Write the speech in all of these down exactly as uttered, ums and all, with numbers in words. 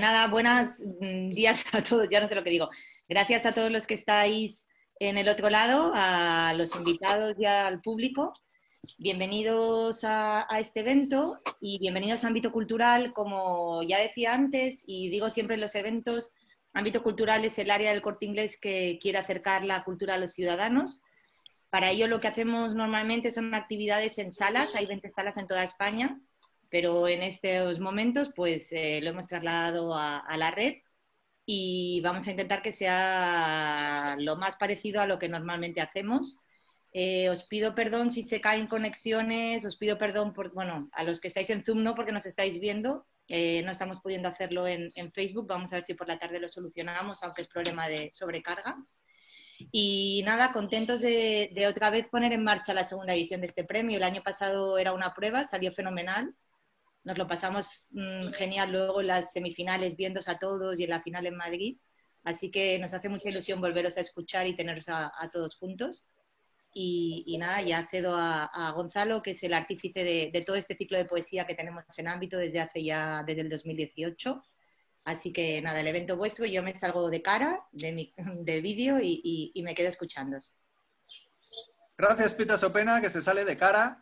Nada, buenos días a todos, ya no sé lo que digo. Gracias a todos los que estáis en el otro lado, a los invitados y al público. Bienvenidos a, a este evento y bienvenidos a Ámbito Cultural. Como ya decía antes y digo siempre en los eventos, Ámbito Cultural es el área del Corte Inglés que quiere acercar la cultura a los ciudadanos. Para ello lo que hacemos normalmente son actividades en salas, hay veinte salas en toda España, pero en estos momentos pues eh, lo hemos trasladado a, a la red y vamos a intentar que sea lo más parecido a lo que normalmente hacemos. Eh, os pido perdón si se caen conexiones, os pido perdón por, bueno, a los que estáis en Zoom no, porque nos estáis viendo, eh, no estamos pudiendo hacerlo en, en Facebook, vamos a ver si por la tarde lo solucionamos, aunque es problema de sobrecarga. Y nada, contentos de, de otra vez poner en marcha la segunda edición de este premio. El año pasado era una prueba, salió fenomenal. Nos lo pasamos mmm, genial luego en las semifinales, viéndose a todos y en la final en Madrid. Así que nos hace mucha ilusión volveros a escuchar y teneros a, a todos juntos. Y, y nada, ya cedo a, a Gonzalo, que es el artífice de, de todo este ciclo de poesía que tenemos en Ámbito desde hace ya, desde el dos mil dieciocho. Así que nada, el evento vuestro, yo me salgo de cara de mi, del vídeo y, y, y me quedo escuchándos. Gracias, Pita Sopena, que se sale de cara.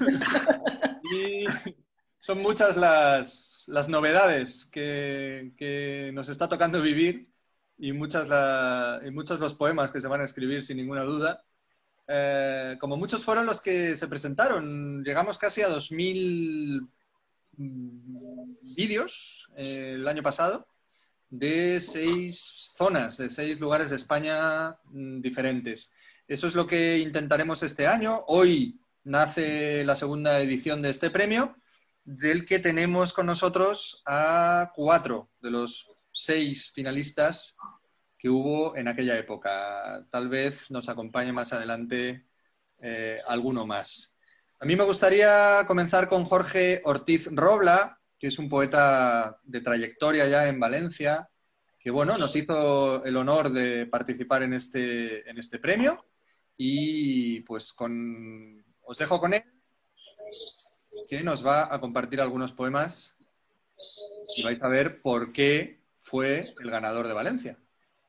Y son muchas las, las novedades que, que nos está tocando vivir y, muchas la, y muchos los poemas que se van a escribir sin ninguna duda. Eh, como muchos fueron los que se presentaron, llegamos casi a dos mil vídeos eh, el año pasado de seis zonas, de seis lugares de España mmm, diferentes. Eso es lo que intentaremos este año. Hoy nace la segunda edición de este premio, del que tenemos con nosotros a cuatro de los seis finalistas que hubo en aquella época. Tal vez nos acompañe más adelante eh, alguno más. A mí me gustaría comenzar con Jorge Ortiz Robla, que es un poeta de trayectoria ya en Valencia, que bueno, nos hizo el honor de participar en este, en este premio. Y pues con, os dejo con él, que nos va a compartir algunos poemas y vais a ver por qué fue el ganador de Valencia.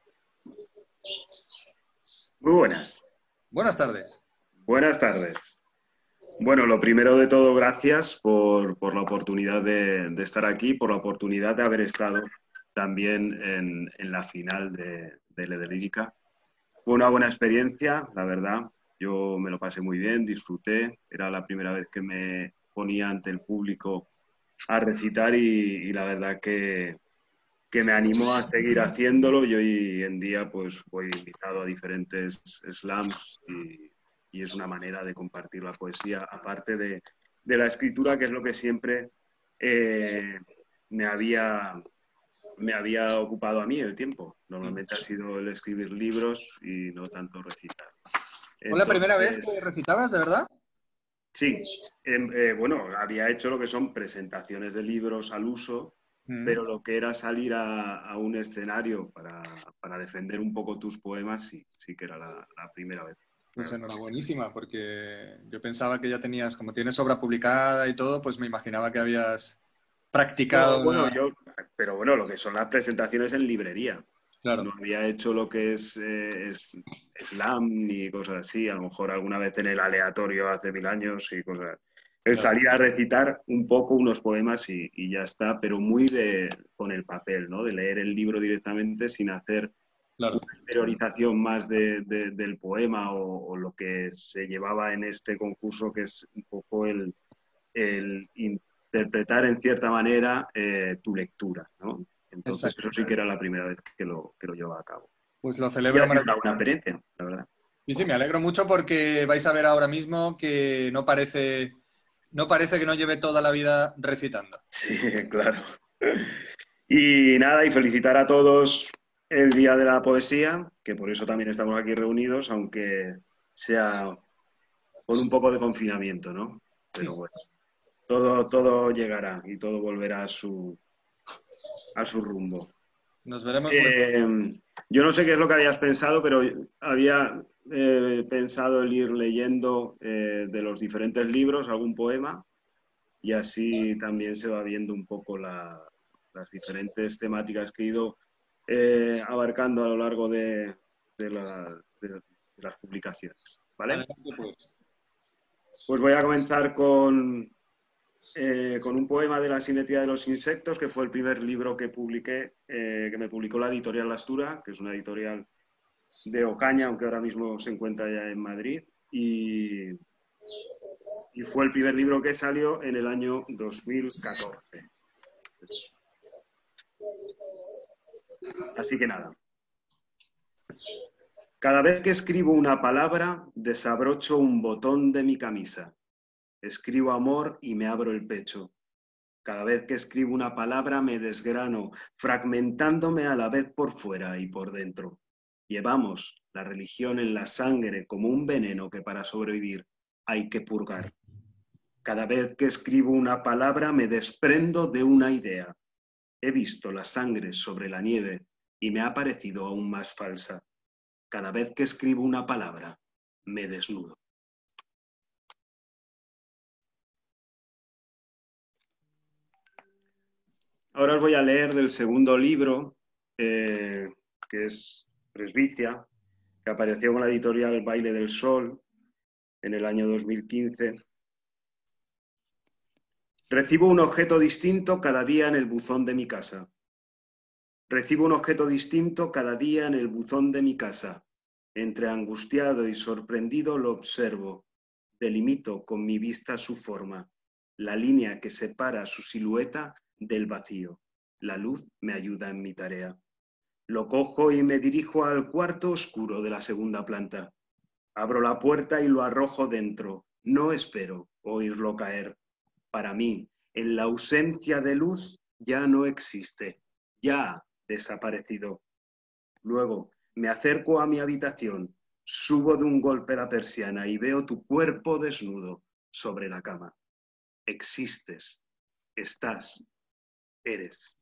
Muy buenas. Buenas tardes. Buenas tardes. Bueno, lo primero de todo, gracias por, por la oportunidad de, de estar aquí, por la oportunidad de haber estado también en, en la final de, de L de Lírica. Fue una buena experiencia, la verdad. Yo me lo pasé muy bien, disfruté. Era la primera vez que me ponía ante el público a recitar y, y la verdad que, que me animó a seguir haciéndolo. Y hoy en día pues voy invitado a diferentes slams y, y es una manera de compartir la poesía, aparte de, de la escritura, que es lo que siempre eh, me había... me había ocupado a mí el tiempo. Normalmente ha sido el escribir libros y no tanto recitar. ¿Fue Entonces, la primera vez que recitabas, de verdad? Sí. Eh, eh, bueno, había hecho lo que son presentaciones de libros al uso, mm. pero lo que era salir a, a un escenario para, para defender un poco tus poemas, sí, sí que era la, la primera vez. Pues enhorabuenísima, porque yo pensaba que ya tenías, como tienes obra publicada y todo, pues me imaginaba que habías practicado. No, bueno, una... yo, pero bueno, lo que son las presentaciones en librería. Claro. No había hecho lo que es, eh, es slam ni cosas así. A lo mejor alguna vez en el aleatorio hace mil años y cosas. Claro. Salía a recitar un poco unos poemas y, y ya está, pero muy de con el papel, ¿no? De leer el libro directamente sin hacer claro. una interiorización más de, de, del poema o, o lo que se llevaba en este concurso, que es un poco el... el interpretar en cierta manera eh, tu lectura, ¿no? Entonces, Exacto. Eso sí que era la primera vez que lo, que lo llevaba a cabo. Pues lo celebro. Y ha sido una buena experiencia, la verdad. Sí, sí, me alegro mucho porque vais a ver ahora mismo que no parece, no parece que no lleve toda la vida recitando. Sí, claro. Y nada, y felicitar a todos el Día de la Poesía, que por eso también estamos aquí reunidos, aunque sea con un poco de confinamiento, ¿no? Pero bueno. Todo, todo llegará y todo volverá a su, a su rumbo. Nos veremos. Eh, yo no sé qué es lo que habías pensado, pero había eh, pensado el ir leyendo eh, de los diferentes libros algún poema y así también se va viendo un poco la, las diferentes temáticas que he ido eh, abarcando a lo largo de, de, la, de, de las publicaciones. ¿Vale? Adelante, pues. Pues voy a comenzar con, eh, con un poema de la simetría de los insectos, que fue el primer libro que publiqué, eh, que me publicó la editorial Lastura, que es una editorial de Ocaña, aunque ahora mismo se encuentra ya en Madrid, y, y fue el primer libro que salió en el año dos mil catorce. Así que nada. Cada vez que escribo una palabra, desabrocho un botón de mi camisa. Escribo amor y me abro el pecho. Cada vez que escribo una palabra me desgrano, fragmentándome a la vez por fuera y por dentro. Llevamos la religión en la sangre como un veneno que para sobrevivir hay que purgar. Cada vez que escribo una palabra me desprendo de una idea. He visto la sangre sobre la nieve y me ha parecido aún más falsa. Cada vez que escribo una palabra, me desnudo. Ahora os voy a leer del segundo libro, eh, que es Presbicia, que apareció con la editorial Baile del Sol en el año dos mil quince. Recibo un objeto distinto cada día en el buzón de mi casa. Recibo un objeto distinto cada día en el buzón de mi casa. Entre angustiado y sorprendido lo observo. Delimito con mi vista su forma, la línea que separa su silueta del vacío. La luz me ayuda en mi tarea. Lo cojo y me dirijo al cuarto oscuro de la segunda planta. Abro la puerta y lo arrojo dentro. No espero oírlo caer. Para mí, en la ausencia de luz, ya no existe. Ya ha desaparecido. Luego, me acerco a mi habitación, subo de un golpe la persiana y veo tu cuerpo desnudo sobre la cama. Existes, estás, eres.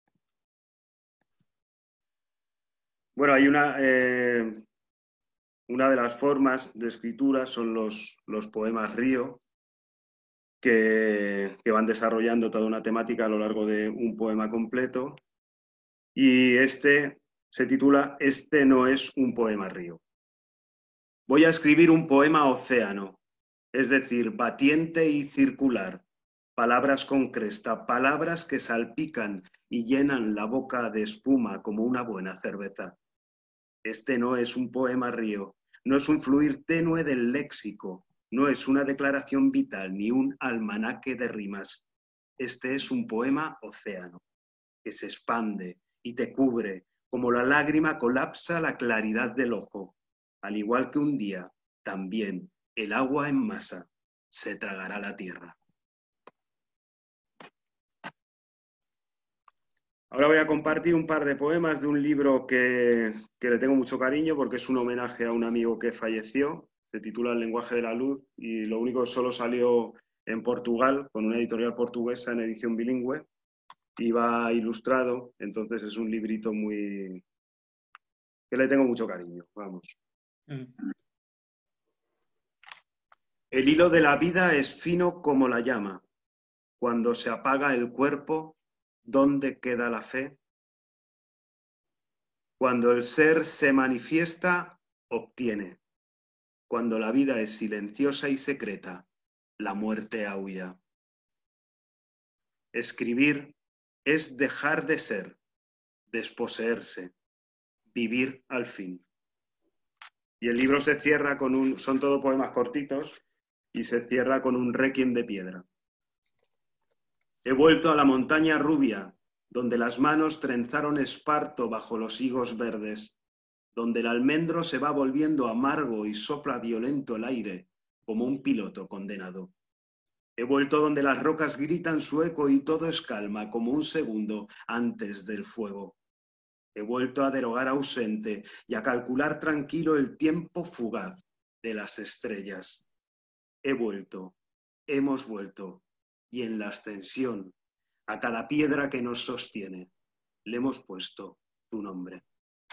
Bueno, hay una, eh, una de las formas de escritura son los, los poemas río, que, que van desarrollando toda una temática a lo largo de un poema completo. Y este se titula Este no es un poema río. Voy a escribir un poema océano, es decir, batiente y circular, palabras con cresta, palabras que salpican y llenan la boca de espuma como una buena cerveza. Este no es un poema río, no es un fluir tenue del léxico, no es una declaración vital ni un almanaque de rimas. Este es un poema océano, que se expande y te cubre, como la lágrima colapsa la claridad del ojo. Al igual que un día, también el agua en masa se tragará la tierra. Ahora voy a compartir un par de poemas de un libro que, que le tengo mucho cariño porque es un homenaje a un amigo que falleció. Se titula El lenguaje de la luz y lo único que solo salió en Portugal, con una editorial portuguesa en edición bilingüe. Y va ilustrado, entonces es un librito muy... que le tengo mucho cariño, vamos. Mm. El hilo de la vida es fino como la llama. Cuando se apaga el cuerpo, ¿dónde queda la fe? Cuando el ser se manifiesta, obtiene. Cuando la vida es silenciosa y secreta, la muerte aúlla. Escribir es dejar de ser, desposeerse, vivir al fin. Y el libro se cierra con un... son todo poemas cortitos y se cierra con un requiem de piedra. He vuelto a la montaña rubia, donde las manos trenzaron esparto bajo los higos verdes, donde el almendro se va volviendo amargo y sopla violento el aire, como un piloto condenado. He vuelto donde las rocas gritan su eco y todo es calma, como un segundo antes del fuego. He vuelto a derogar ausente y a calcular tranquilo el tiempo fugaz de las estrellas. He vuelto, hemos vuelto, y en la ascensión, a cada piedra que nos sostiene, le hemos puesto tu nombre.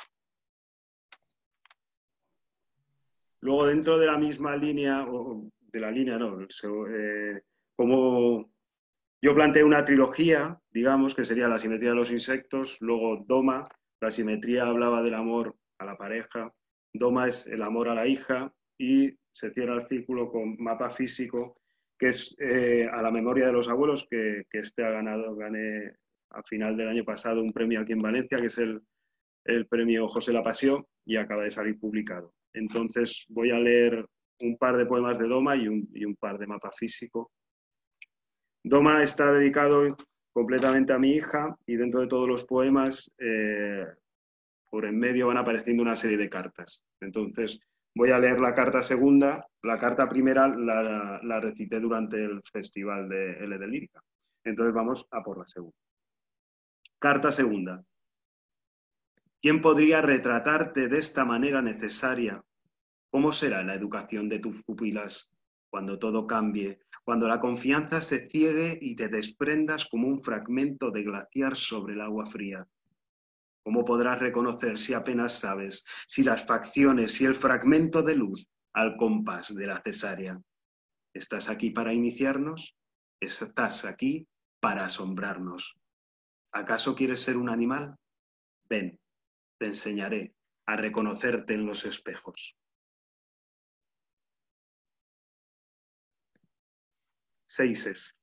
Luego, dentro de la misma línea, o de la línea no, eh, como, Yo planteé una trilogía, digamos, que sería la simetría de los insectos, luego Doma, la simetría hablaba del amor a la pareja, Doma es el amor a la hija, y se cierra el círculo con mapa físico, que es eh, a la memoria de los abuelos, que, que este ha ganado, gané a final del año pasado un premio aquí en Valencia, que es el, el premio José La Pasión, y acaba de salir publicado. Entonces voy a leer un par de poemas de Doma y un, y un par de mapa físico. Doma está dedicado completamente a mi hija, y dentro de todos los poemas, eh, por en medio van apareciendo una serie de cartas. Entonces voy a leer la carta segunda. La carta primera la, la recité durante el festival de L de Lírica. Entonces vamos a por la segunda. Carta segunda. ¿Quién podría retratarte de esta manera necesaria? ¿Cómo será la educación de tus pupilas cuando todo cambie, cuando la confianza se ciegue y te desprendas como un fragmento de glaciar sobre el agua fría? ¿Cómo podrás reconocer si apenas sabes, si las facciones, si el fragmento de luz al compás de la cesárea? ¿Estás aquí para iniciarnos? ¿Estás aquí para asombrarnos? ¿Acaso quieres ser un animal? Ven, te enseñaré a reconocerte en los espejos. Seises.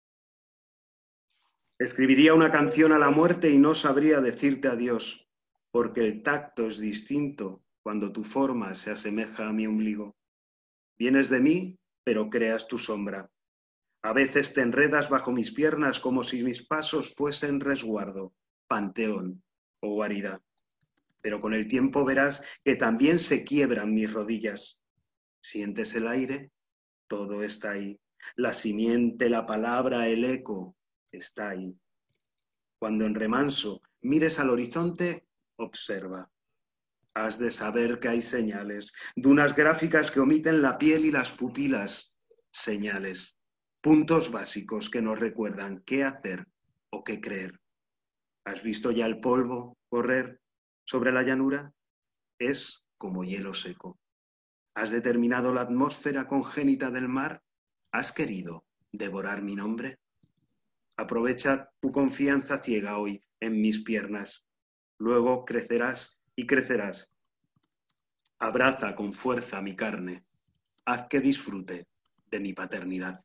Escribiría una canción a la muerte y no sabría decirte adiós, porque el tacto es distinto cuando tu forma se asemeja a mi ombligo. Vienes de mí, pero creas tu sombra. A veces te enredas bajo mis piernas como si mis pasos fuesen resguardo, panteón o guarida. Pero con el tiempo verás que también se quiebran mis rodillas. ¿Sientes el aire? Todo está ahí. La simiente, la palabra, el eco, está ahí. Cuando en remanso mires al horizonte, observa. Has de saber que hay señales, dunas gráficas que omiten la piel y las pupilas. Señales, puntos básicos que nos recuerdan qué hacer o qué creer. ¿Has visto ya el polvo correr sobre la llanura? Es como hielo seco. ¿Has determinado la atmósfera congénita del mar? ¿Has querido devorar mi nombre? Aprovecha tu confianza ciega hoy en mis piernas. Luego crecerás y crecerás. Abraza con fuerza mi carne. Haz que disfrute de mi paternidad.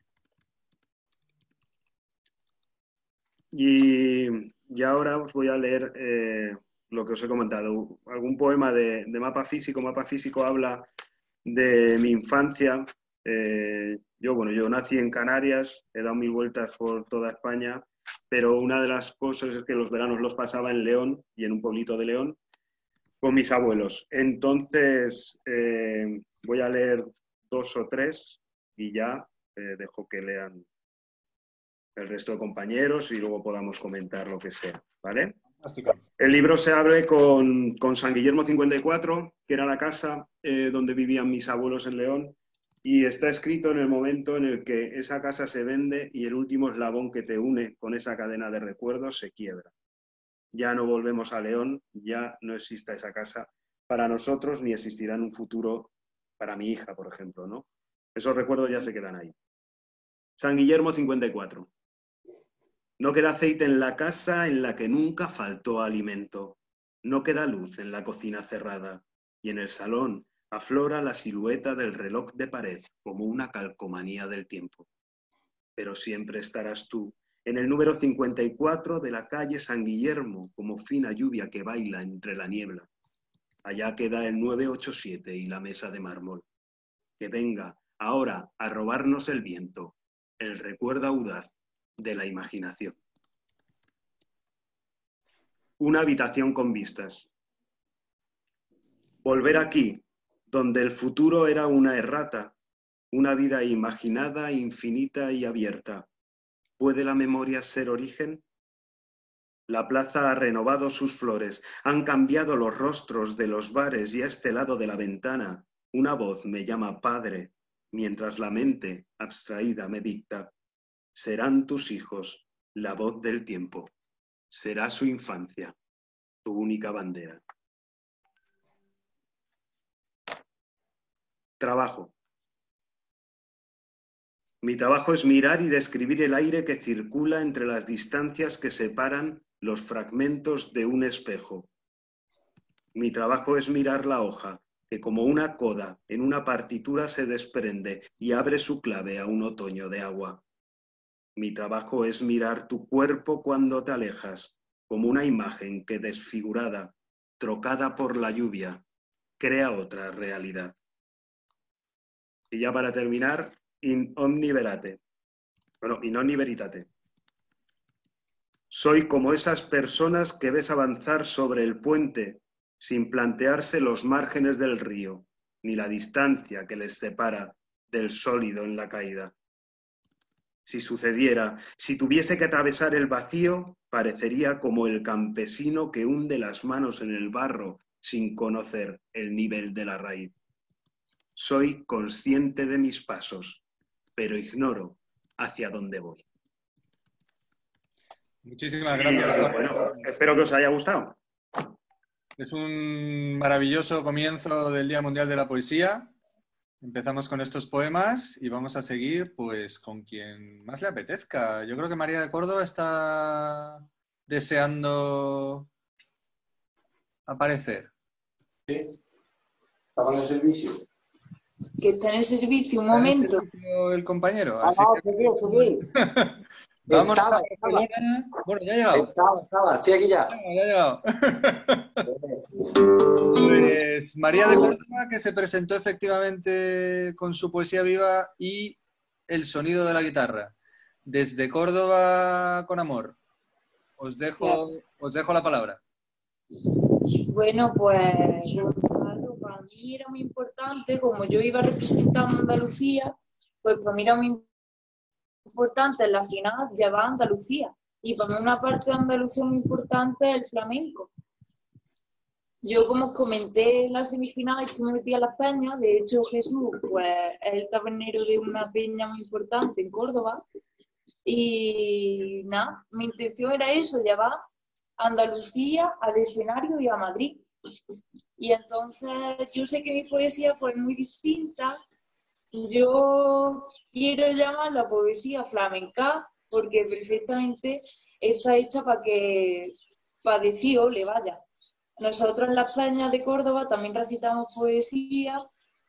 Y, y ahora os voy a leer eh, lo que os he comentado. Algún poema de, de mapa físico. Mapa físico habla de mi infancia. Eh, yo, bueno, yo nací en Canarias, he dado mil vueltas por toda España, pero una de las cosas es que los veranos los pasaba en León y en un pueblito de León con mis abuelos. Entonces, eh, voy a leer dos o tres y ya eh, dejo que lean el resto de compañeros y luego podamos comentar lo que sea, ¿vale? Fantástico. El libro se abre con, con San Guillermo cincuenta y cuatro, que era la casa eh, donde vivían mis abuelos en León, y está escrito en el momento en el que esa casa se vende y el último eslabón que te une con esa cadena de recuerdos se quiebra. Ya no volvemos a León, ya no exista esa casa para nosotros ni existirá en un futuro para mi hija, por ejemplo, ¿no? Esos recuerdos ya se quedan ahí. San Guillermo cincuenta y cuatro. No queda aceite en la casa en la que nunca faltó alimento. No queda luz en la cocina cerrada. Y en el salón aflora la silueta del reloj de pared como una calcomanía del tiempo. Pero siempre estarás tú, en el número cincuenta y cuatro de la calle San Guillermo, como fina lluvia que baila entre la niebla. Allá queda el novecientos ochenta y siete y la mesa de mármol. Que venga ahora a robarnos el viento, el recuerdo audaz de la imaginación. Una habitación con vistas. Volver aquí, donde el futuro era una errata, una vida imaginada, infinita y abierta. ¿Puede la memoria ser origen? La plaza ha renovado sus flores, han cambiado los rostros de los bares y a este lado de la ventana una voz me llama padre, mientras la mente abstraída me dicta. Serán tus hijos la voz del tiempo, será su infancia, tu única bandera. Trabajo. Mi trabajo es mirar y describir el aire que circula entre las distancias que separan los fragmentos de un espejo. Mi trabajo es mirar la hoja, que como una coda en una partitura se desprende y abre su clave a un otoño de agua. Mi trabajo es mirar tu cuerpo cuando te alejas, como una imagen que desfigurada, trocada por la lluvia, crea otra realidad. Y ya para terminar, in omni verate. Bueno, in omni veritate. Soy como esas personas que ves avanzar sobre el puente sin plantearse los márgenes del río, ni la distancia que les separa del sólido en la caída. Si sucediera, si tuviese que atravesar el vacío, parecería como el campesino que hunde las manos en el barro sin conocer el nivel de la raíz. Soy consciente de mis pasos, pero ignoro hacia dónde voy. Muchísimas gracias. Bueno, espero que os haya gustado. Es un maravilloso comienzo del Día Mundial de la Poesía. Empezamos con estos poemas y vamos a seguir pues con quien más le apetezca. Yo creo que María de Córdoba está deseando aparecer. Sí, estaba en el servicio. Que está en el servicio, un momento. El compañero. Ah, Así no, que... subí, subí. Vamos estaba, a estaba. Bueno, ya ha llegado. Estaba, estaba, estoy aquí ya. Ya ha llegado. Pues María de Córdoba, que se presentó efectivamente con su poesía viva y el sonido de la guitarra. Desde Córdoba con amor. Os dejo, os dejo la palabra. Bueno, pues Gonzalo, para mí era muy importante, como yo iba representando a Andalucía, pues para mí era muy importante en la final llevar a Andalucía. Y para mí una parte de Andalucía muy importante es el flamenco. Yo, como os comenté en la semifinal, estuve metida en las peñas. De hecho, Jesús pues, es el tabernero de una peña muy importante en Córdoba. Y nada, mi intención era eso, llevar a Andalucía al escenario y a Madrid. Y entonces yo sé que mi poesía pues, es muy distinta. Yo quiero llamarla poesía flamenca porque perfectamente está hecha para que para decir ole, vaya. Nosotros en las peñas de Córdoba también recitamos poesía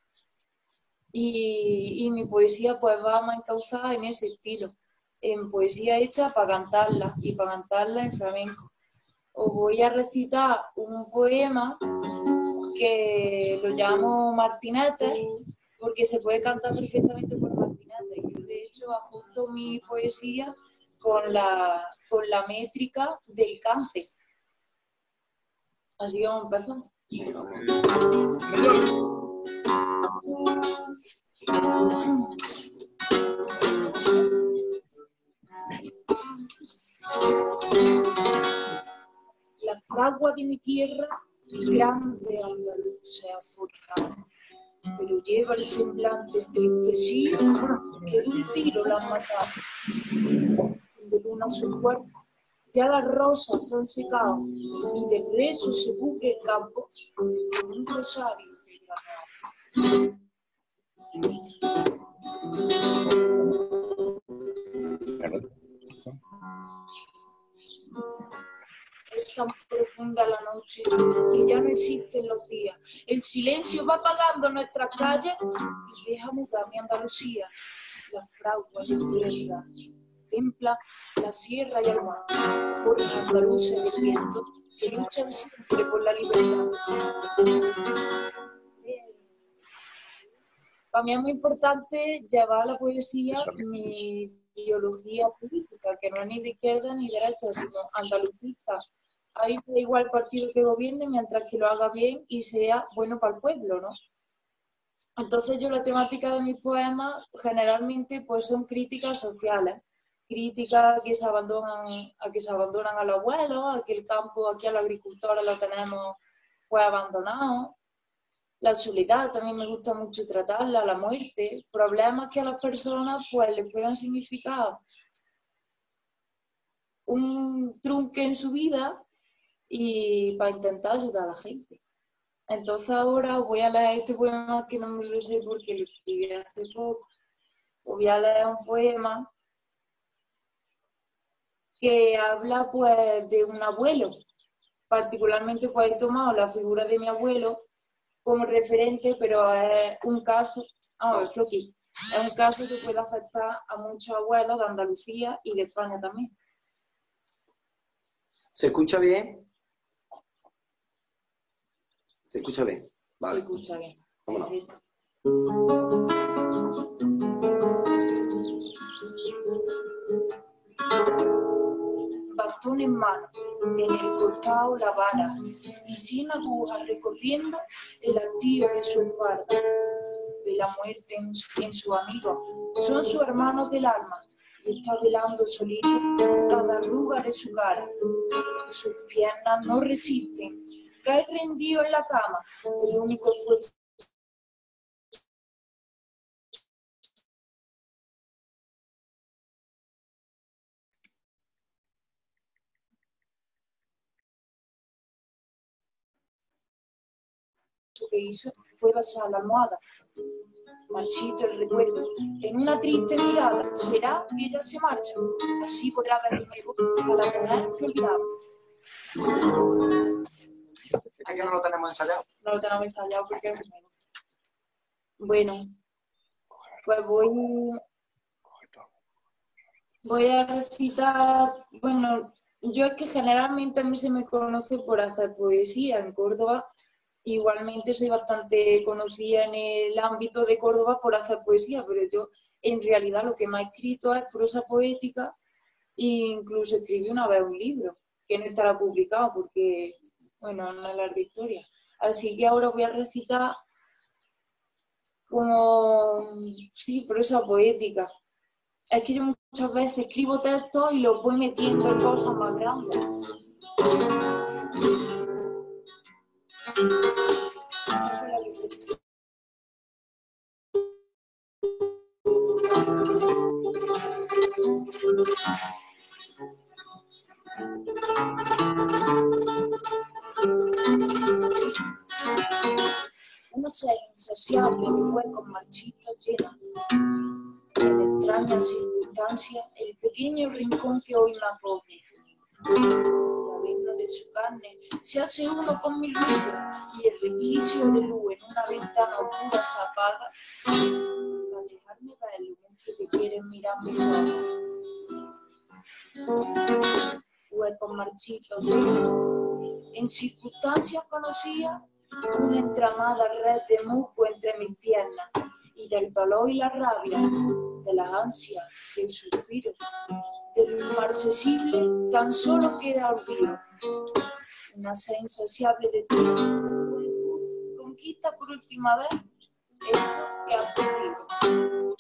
y, y mi poesía pues va más encauzada en ese estilo, en poesía hecha para cantarla y para cantarla en flamenco. Os voy a recitar un poema que lo llamo Martinete porque se puede cantar perfectamente por Martinete. Yo de hecho adjunto mi poesía con la, con la métrica del cante. Así que vamos a empezar. La fragua de mi tierra, grande andaluz se ha forjado, pero lleva el semblante entristecido que de un tiro la han matado. De luna su cuerpo, ya las rosas se han secado y del rezo se cubre el campo con un rosario de Es tan profunda la noche que ya no existen los días. El silencio va apagando nuestras calles y deja muda mi Andalucía. La fragua de tierra templa la sierra y el mar, forja andaluces del viento que luchan siempre por la libertad. Para mí es muy importante llevar a la poesía mi ideología política, que no es ni de izquierda ni derecha, sino andalucista. Ahí da igual el partido que gobierne mientras que lo haga bien y sea bueno para el pueblo, ¿no? Entonces yo la temática de mis poemas generalmente pues son críticas sociales. Críticas que se abandonan, a que se abandonan a los abuelos, a que el campo, aquí a la agricultura lo tenemos pues abandonado. La soledad también me gusta mucho tratarla, la muerte, problemas que a las personas pues les puedan significar un trunque en su vida y para intentar ayudar a la gente. Entonces ahora voy a leer este poema que no me lo sé porque lo escribí hace poco. Os voy a leer un poema que habla pues de un abuelo. Particularmente pues he tomado la figura de mi abuelo como referente, pero es un caso, vamos a ver, Floqui, es un caso que puede afectar a muchos abuelos de Andalucía y de España también. ¿Se escucha bien? ¿Se escucha bien? Vale. Se escucha bien. Vámonos. Bastón en mano, en el costado la vara, y sin agujas recorriendo el hastío de su espalda. Ve la muerte en, en su amigo, son sus hermanos del alma, y está velando solito cada arruga de su cara. Sus piernas no resisten, cae rendido en la cama, el único esfuerzo que hizo fue besar la almohada. Marchito el recuerdo, en una triste mirada, será que ella se marcha, así podrá ver de nuevo a la mujer que olvidaba. Este que no lo tenemos ensayado. No lo tenemos ensayado porque es nuevo. Bueno, pues voy, voy a recitar, bueno, yo es que generalmente a mí se me conoce por hacer poesía en Córdoba. Igualmente soy bastante conocida en el ámbito de Córdoba por hacer poesía, pero yo en realidad lo que me he escrito es prosa poética e incluso escribí una vez un libro que no estará publicado porque, bueno, no es larga historia. Así que ahora voy a recitar como, sí, prosa poética. Es que yo muchas veces escribo textos y los voy metiendo en cosas más grandes. Una sed insaciable de huecos marchitos llena, en extrañas circunstancias, el pequeño rincón que hoy me acoge. El abismo de su carne se hace uno con mi ruido y el requicio de luz en una ventana oscura se apaga para dejarme ver lo mucho que quieren mirar mis ojos. Huecos marchitos llenos, en circunstancias conocidas, una entramada red de musgo entre mis piernas, y del dolor y la rabia, de las ansias, del suspiro, del inmarcesible, tan solo queda olvido. Una sed insaciable de ti, conquista por última vez esto que has perdido.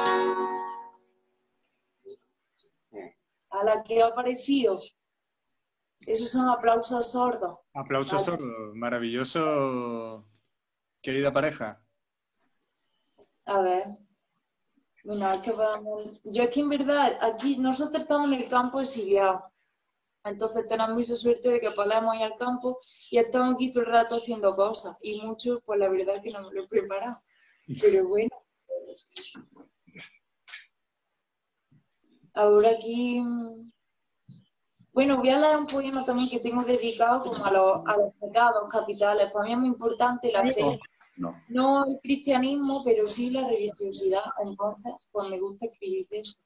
A la que ha aparecido. Esos son aplausos sordos. Aplausos Vale. sordos, maravilloso, querida pareja. A ver. Bueno, es que vamos... Yo es que en verdad, aquí nosotros estamos en el campo exiliados. Entonces tenemos mucha suerte de que podemos ir al campo y estamos aquí todo el rato haciendo cosas. Y mucho, pues la verdad es que no me lo he preparado. Pero bueno. Ahora aquí... Bueno, voy a leer un poema también que tengo dedicado como a los, a los pecados capitales. Para mí es muy importante la fe. No. No el cristianismo, pero sí la religiosidad. Entonces, pues me gusta escribir de eso.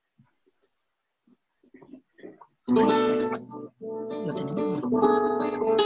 Lo tenemos.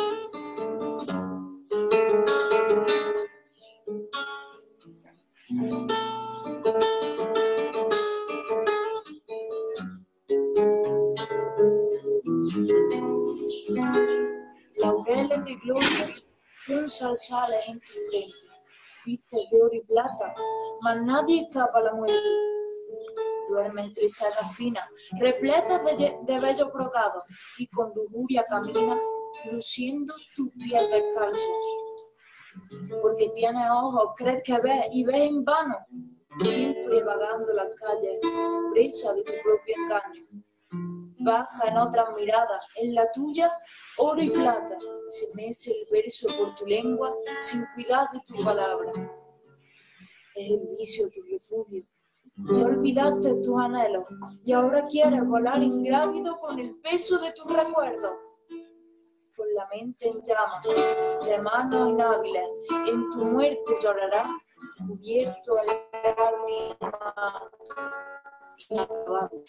Laureles de gloria son salsales en tu frente, vistes de oro y plata, mas nadie escapa a la muerte. Duerme entre salas finas, repletas de, de bellos brocados, y con lujuria camina, luciendo tus pies descalzos. Porque tienes ojos, crees que ves, y ves en vano, siempre vagando las calles, presa de tu propio engaño. Baja en otras miradas, en la tuya, oro y plata, se mece el verso por tu lengua, sin cuidar de tu palabra. Es el vicio tu refugio, Ya olvidaste tus anhelos y ahora quieres volar ingrávido con el peso de tus recuerdos. Con la mente en llamas, de manos inhábiles, en tu muerte llorarás, cubierto en lágrimas inacabables.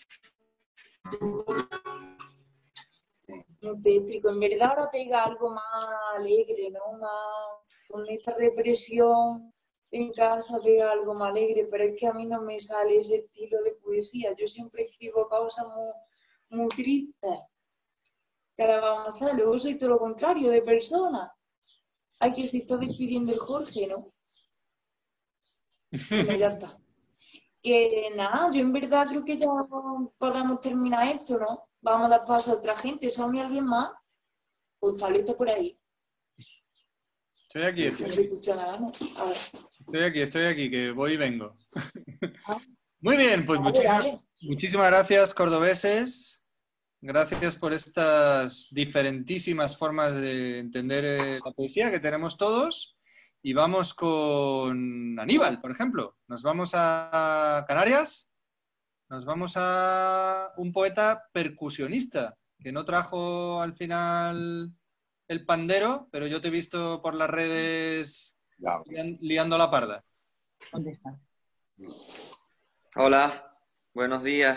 Tétrico, en verdad ahora pega algo más alegre, ¿no? Más, con esta represión en casa pega algo más alegre, pero es que a mí no me sale ese estilo de poesía. Yo siempre escribo cosas muy, muy tristes. ¿Qué le vamos a hacer? Luego soy todo lo contrario de persona. Hay que se está despidiendo el Jorge, ¿no? Bueno, ya está. Que nada, yo en verdad creo que ya podemos terminar esto, ¿no? Vamos a dar paso a otra gente. ¿Sabe alguien más? Gonzalo está por ahí. Estoy aquí, estoy No aquí. se escucha nada, ¿no? A ver. Estoy aquí, estoy aquí, que voy y vengo. Ah, Muy bien, pues vale, muchísimas, vale. muchísimas gracias, cordobeses. Gracias por estas diferentísimas formas de entender eh, la poesía que tenemos todos. Y vamos con Aníbal, por ejemplo. Nos vamos a Canarias. Nos vamos a un poeta percusionista, que no trajo al final el pandero, pero yo te he visto por las redes lian- liando la parda. ¿Dónde estás? Hola, buenos días.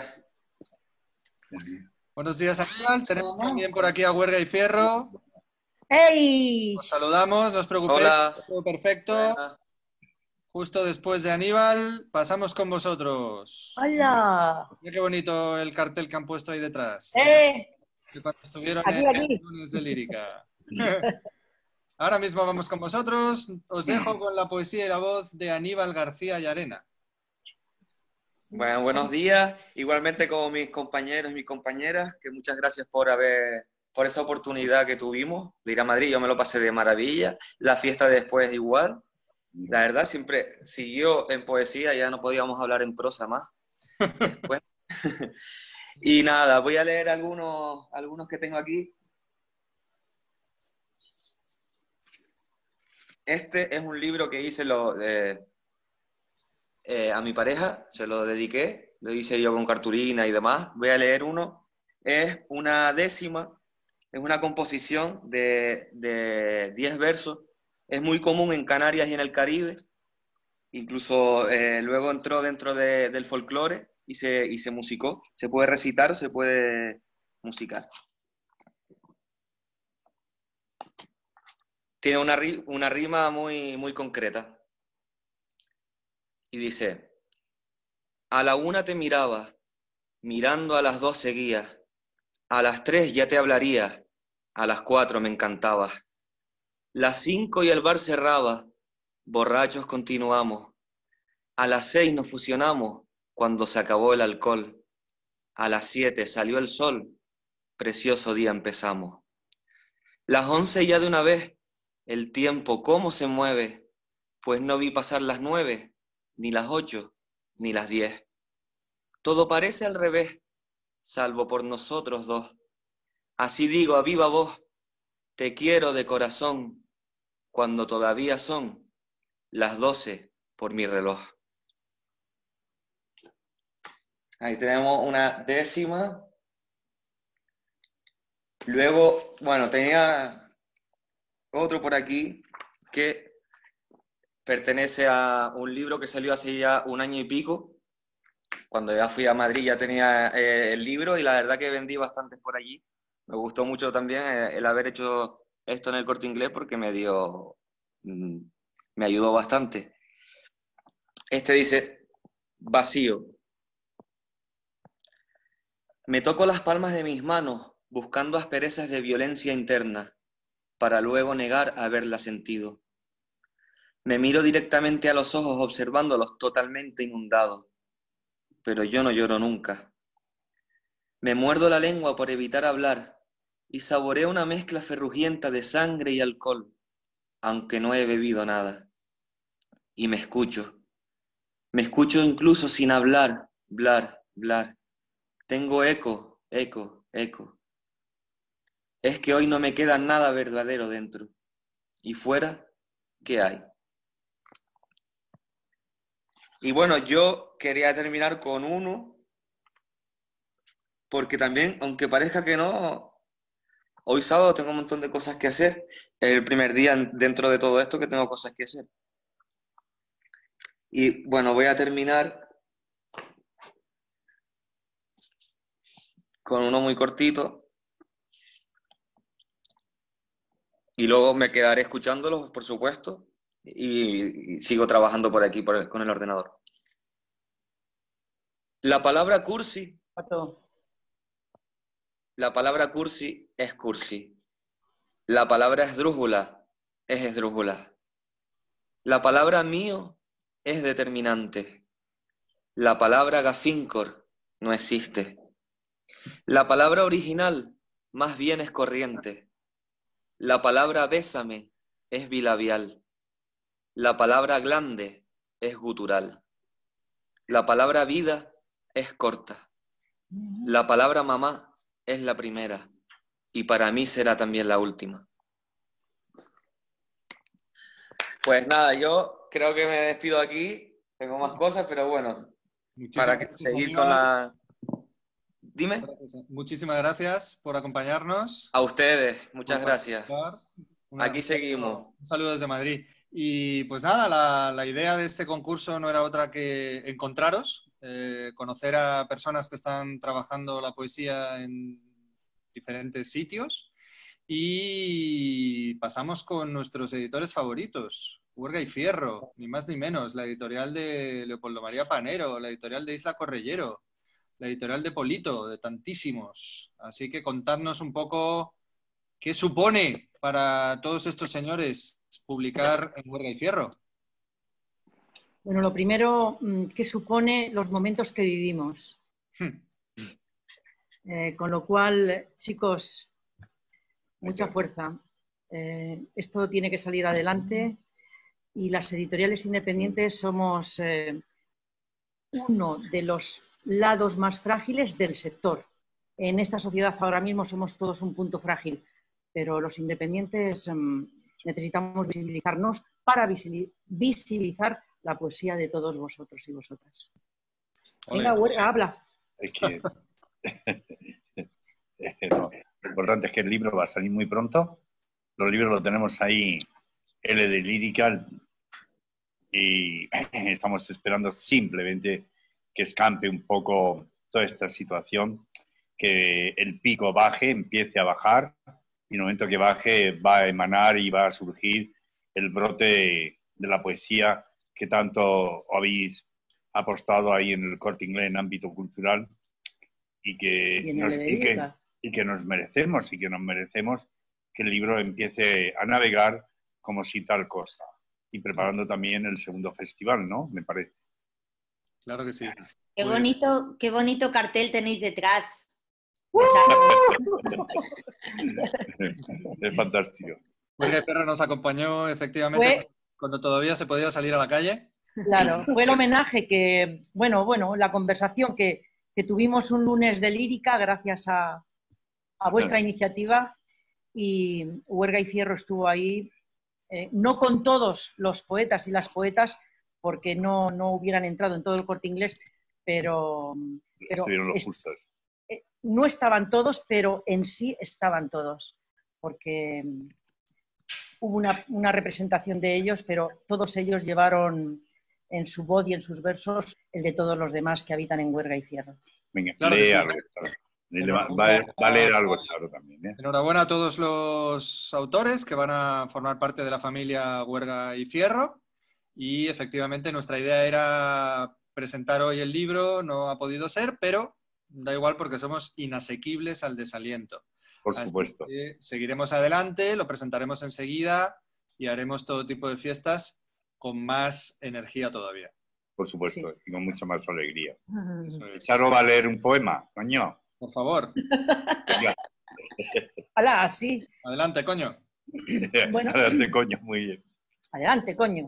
Buenos días, Aníbal. Tenemos también por aquí a Huerga y Fierro. ¡Hey! Os saludamos, no os preocupéis, Hola. todo perfecto. Buenas. Justo después de Aníbal, pasamos con vosotros. ¡Hola! Mira qué bonito el cartel que han puesto ahí detrás. ¡Eh! De cuando estuvieron Aquí, en aquí. Lunes de Lírica. Ahora mismo vamos con vosotros. Os dejo con la poesía y la voz de Aníbal García Llarena. Bueno, buenos días. Igualmente como mis compañeros y mis compañeras, que muchas gracias por haber, por esa oportunidad que tuvimos de ir a Madrid. Yo me lo pasé de maravilla. La fiesta después igual. La verdad, siempre siguió en poesía, ya no podíamos hablar en prosa más después. Y nada, voy a leer algunos, algunos que tengo aquí. Este es un libro que hice lo, eh, eh, a mi pareja, se lo dediqué, lo hice yo con cartulina y demás. Voy a leer uno. Es una décima, es una composición de, de diez versos. Es muy común en Canarias y en el Caribe. Incluso eh, luego entró dentro de, del folclore y se, y se musicó. Se puede recitar, se puede musicar. Tiene una, ri- una rima muy, muy concreta. Y dice: a la una te miraba, mirando a las dos seguías, a las tres ya te hablaría, a las cuatro me encantabas. Las cinco y el bar cerraba, borrachos continuamos. A las seis nos fusionamos, cuando se acabó el alcohol. A las siete salió el sol, precioso día empezamos. Las once ya de una vez, el tiempo cómo se mueve, pues no vi pasar las nueve, ni las ocho, ni las diez. Todo parece al revés, salvo por nosotros dos. Así digo a viva voz, te quiero de corazón, cuando todavía son las doce por mi reloj. Ahí tenemos una décima. Luego, bueno, tenía otro por aquí que pertenece a un libro que salió hace ya un año y pico. Cuando ya fui a Madrid ya tenía eh, el libro y la verdad que vendí bastantes por allí. Me gustó mucho también eh, el haber hecho esto en el Corte Inglés porque me dio, mm, me ayudó bastante. Este dice: vacío. Me toco las palmas de mis manos buscando asperezas de violencia interna para luego negar haberla sentido. Me miro directamente a los ojos observándolos totalmente inundados, pero yo no lloro nunca. Me muerdo la lengua por evitar hablar y saboreo una mezcla ferrugienta de sangre y alcohol, aunque no he bebido nada. Y me escucho. Me escucho incluso sin hablar, blar, blar. Tengo eco, eco, eco. Es que hoy no me queda nada verdadero dentro. Y fuera, ¿qué hay? Y bueno, yo quería terminar con uno, porque también, aunque parezca que no, hoy sábado tengo un montón de cosas que hacer. Es el primer día dentro de todo esto que tengo cosas que hacer. Y bueno, voy a terminar con uno muy cortito. Y luego me quedaré escuchándolo, por supuesto, y, y sigo trabajando por aquí por el, con el ordenador. La palabra cursi, la palabra cursi es cursi. La palabra esdrújula es esdrújula. La palabra mío es determinante. La palabra gafincor no existe. La palabra original más bien es corriente. La palabra bésame es bilabial. La palabra glande es gutural. La palabra vida es corta. La palabra mamá es la primera y para mí será también la última. Pues nada, yo creo que me despido aquí. Tengo más cosas, pero bueno, Muchísimas para que, gracias, seguir amigo. con la... Dime. Muchísimas gracias por acompañarnos. A ustedes, muchas gracias. Una, Aquí seguimos. Un saludo desde Madrid. Y pues nada, la, la idea de este concurso no era otra que encontraros, eh, conocer a personas que están trabajando la poesía en diferentes sitios. Y pasamos con nuestros editores favoritos, Huerga y Fierro, ni más ni menos, la editorial de Leopoldo María Panero, la editorial de Isla Correllero, la editorial de Polito, de tantísimos. Así que contadnos un poco qué supone para todos estos señores publicar en Huerga y Fierro. Bueno, lo primero, ¿qué supone los momentos que vivimos? Hmm. Eh, con lo cual, chicos, mucha fuerza. Eh, esto tiene que salir adelante y las editoriales independientes somos eh, uno de los lados más frágiles del sector. En esta sociedad ahora mismo somos todos un punto frágil, pero los independientes um, necesitamos visibilizarnos para visibilizar la poesía de todos vosotros y vosotras. Venga, Huerga, habla. Es que no, lo importante es que el libro va a salir muy pronto. Los libros los tenemos ahí, L de Lyrical, y estamos esperando simplemente que escampe un poco toda esta situación, que el pico baje, empiece a bajar, y en el momento que baje va a emanar y va a surgir el brote de la poesía que tanto habéis apostado ahí en el Corte Inglés en ámbito cultural y que, y, nos, y, que, y que nos merecemos, y que nos merecemos que el libro empiece a navegar como si tal cosa. Y preparando también el segundo festival, ¿no? Me parece. Claro que sí. Qué bonito, qué bonito cartel tenéis detrás. Es fantástico. Huerga y Fierro nos acompañó efectivamente fue, cuando todavía se podía salir a la calle. Claro, fue el homenaje que, bueno, bueno, la conversación que, que tuvimos un lunes de lírica gracias a, a vuestra iniciativa, y Huerga y Fierro estuvo ahí, eh, no con todos los poetas y las poetas, porque no, no hubieran entrado en todo el Corte Inglés, pero, pero estuvieron los justos. Eh, no estaban todos, pero en sí estaban todos, porque hubo una, una representación de ellos, pero todos ellos llevaron en su voz y en sus versos el de todos los demás que habitan en Huerga y Fierro. Venga, claro, lee sí. algo. Va, va, va a leer algo, Charo, también. ¿eh? Enhorabuena a todos los autores que van a formar parte de la familia Huerga y Fierro. Y efectivamente nuestra idea era presentar hoy el libro, no ha podido ser, pero da igual porque somos inasequibles al desaliento. Por supuesto. Seguiremos adelante, lo presentaremos enseguida y haremos todo tipo de fiestas con más energía todavía. Por supuesto, sí. Y con mucha más alegría. Charo va a leer un poema, coño. Por favor. Hola, sí. Adelante, coño. Bueno. Adelante, coño, muy bien. Adelante, coño.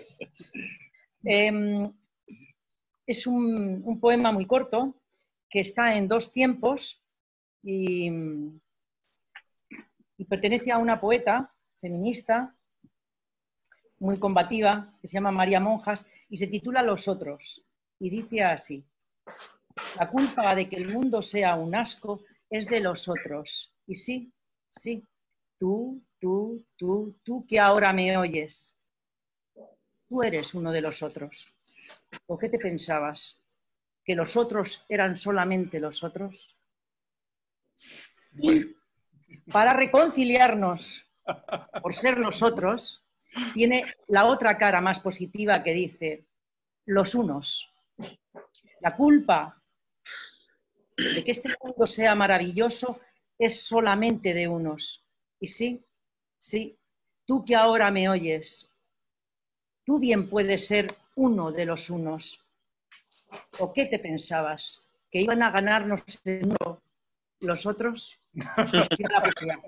eh, es un, un poema muy corto que está en dos tiempos y, y pertenece a una poeta feminista muy combativa, que se llama María Monjas, y se titula Los otros. Y dice así: la culpa de que el mundo sea un asco es de los otros. Y sí, sí, tú, tú, tú, tú que ahora me oyes. Tú eres uno de los otros. ¿O qué te pensabas? ¿Que los otros eran solamente los otros? Y para reconciliarnos, por ser nosotros, tiene la otra cara más positiva que dice: los unos. La culpa de que este mundo sea maravilloso es solamente de unos. Y sí, sí, tú que ahora me oyes, tú bien puedes ser uno de los unos. ¿O qué te pensabas? ¿Que iban a ganarnos en uno los otros? Ya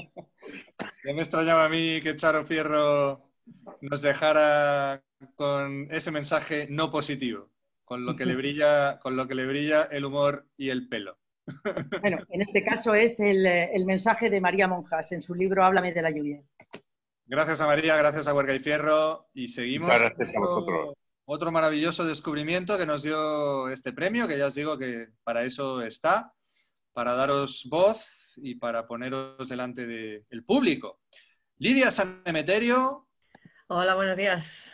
me extrañaba a mí que Charo Fierro nos dejara con ese mensaje no positivo, con lo que le brilla, con lo que le brilla el humor y el pelo. Bueno, en este caso es el, el mensaje de María Monjas en su libro Háblame de la lluvia. Gracias a María, gracias a Huerga y Fierro, y seguimos. Muchas gracias a vosotros. Otro maravilloso descubrimiento que nos dio este premio, que ya os digo que para eso está, para daros voz y para poneros delante del público. Lidia San Emeterio. Hola, buenos días.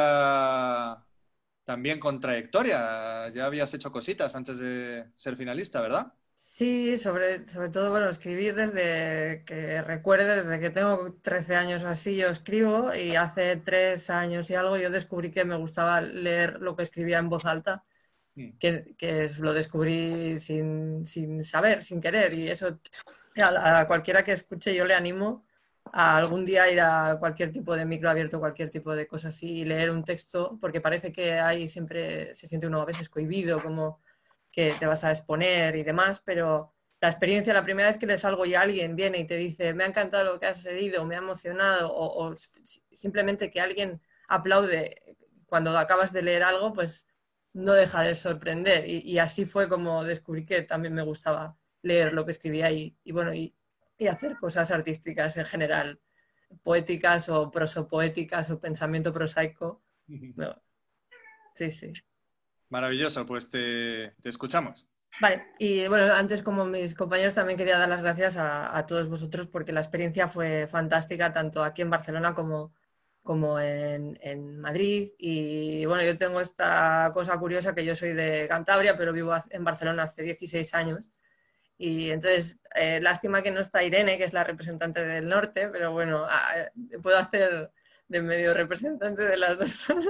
Poeta también con trayectoria. Ya habías hecho cositas antes de ser finalista, ¿verdad? Sí, sobre, sobre todo, bueno, escribir desde que recuerde, desde que tengo trece años o así, yo escribo, y hace tres años y algo yo descubrí que me gustaba leer lo que escribía en voz alta, Mm. que, que es- lo descubrí sin, sin saber, sin querer, y eso a, a cualquiera que escuche yo le animo a algún día ir a cualquier tipo de micro abierto, cualquier tipo de cosa así, y leer un texto, porque parece que ahí siempre se siente uno a veces cohibido, como que te vas a exponer y demás, pero la experiencia, la primera vez que lees algo y alguien viene y te dice, me ha encantado lo que has leído, me ha emocionado, o, o s- simplemente que alguien aplaude cuando acabas de leer algo, pues no deja de sorprender. Y, y así fue como descubrí que también me gustaba leer lo que escribía y, y bueno, y, y hacer cosas artísticas en general, poéticas o prosopoéticas o pensamiento prosaico. No, sí, sí. Maravilloso, pues te, te escuchamos. Vale, y bueno, antes como mis compañeros también quería dar las gracias a, a todos vosotros porque la experiencia fue fantástica, tanto aquí en Barcelona como, como en, en Madrid. Y bueno, yo tengo esta cosa curiosa que yo soy de Cantabria, pero vivo haz- en Barcelona hace dieciséis años. Y entonces, eh, lástima que no está Irene, que es la representante del norte, pero bueno, a- puedo hacer de medio representante de las dos zonas.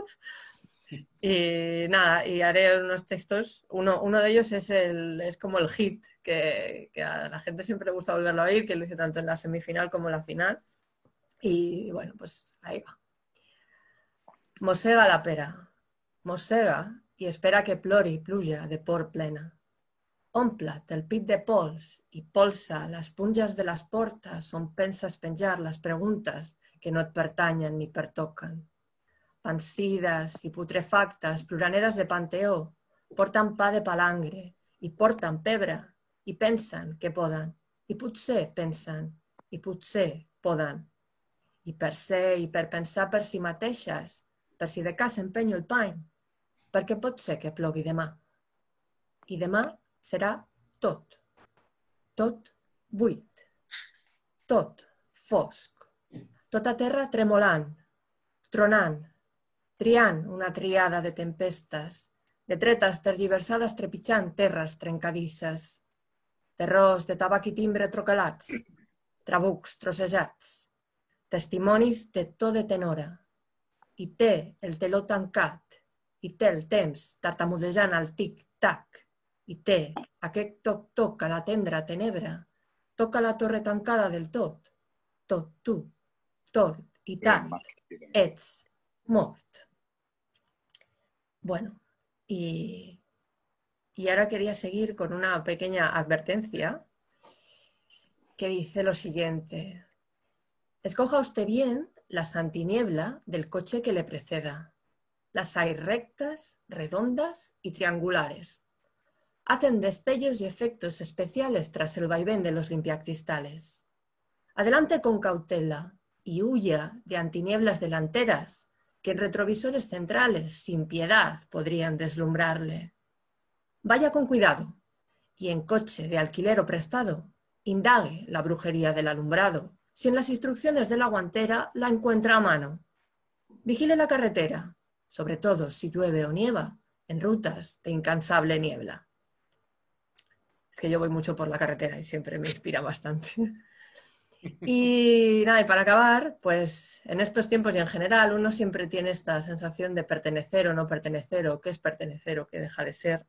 Y nada, y haré unos textos. Uno, uno de ellos es, el, es como el hit, que, que a la gente siempre le gusta volverlo a oír, que lo hice tanto en la semifinal como en la final. Y bueno, pues ahí va. Mossega la pera, mossega i espera que plori pluja de por plena. Ompla't el pit de pols i polsa les punges de les portes on penses penjar les preguntes que no et pertanyen ni pertoquen. Pansides i putrefactes, ploraneres de panteó, porten pa de palangre i porten pebre i pensen que poden, i potser pensen, i potser poden. I per ser i per pensar per si mateixes, per si de cas empenyo el pany, perquè pot ser que plogui demà. I demà serà tot, tot buit, tot fosc, tota terra tremolant, tronant, triant una triada de tempestes, de tretes tergiversades trepitjant terres trencadisses, terrors de tabac i timbre troquelats, trabucs trossejats, testimonis de to de tenora, i té el teló tancat, i té el temps tartamudejant el tic-tac, i té aquest toc-toc a la tendra tenebra, toca la torre tancada del tot, tot tu, tot i tant, ets mort. Bueno, y, y ahora quería seguir con una pequeña advertencia que dice lo siguiente. Escoja usted bien la santiniebla del coche que le preceda. Las hay rectas, redondas y triangulares. Hacen destellos y efectos especiales tras el vaivén de los limpiacristales. Adelante con cautela, y huya de antinieblas delanteras que en retrovisores centrales sin piedad podrían deslumbrarle. Vaya con cuidado y en coche de alquiler o prestado indague la brujería del alumbrado si en las instrucciones de la guantera la encuentra a mano. Vigile la carretera, sobre todo si llueve o nieva, en rutas de incansable niebla. Es que yo voy mucho por la carretera y siempre me inspira bastante. Y nada, y para acabar, pues en estos tiempos y en general uno siempre tiene esta sensación de pertenecer o no pertenecer, o qué es pertenecer o qué deja de ser.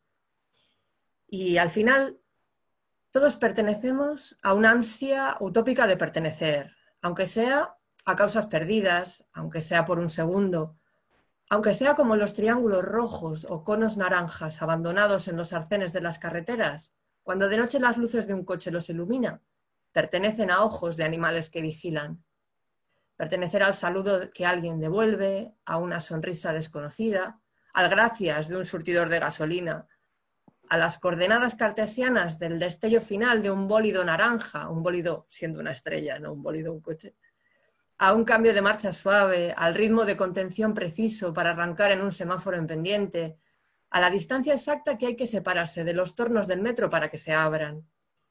Y al final todos pertenecemos a una ansia utópica de pertenecer, aunque sea a causas perdidas, aunque sea por un segundo, aunque sea como los triángulos rojos o conos naranjas abandonados en los arcenes de las carreteras, cuando de noche las luces de un coche los ilumina, pertenecen a ojos de animales que vigilan. Pertenecer al saludo que alguien devuelve, a una sonrisa desconocida, al gracias de un surtidor de gasolina, a las coordenadas cartesianas del destello final de un bólido naranja, un bólido siendo una estrella, no un bólido, un coche, a un cambio de marcha suave, al ritmo de contención preciso para arrancar en un semáforo en pendiente, a la distancia exacta que hay que separarse de los tornos del metro para que se abran.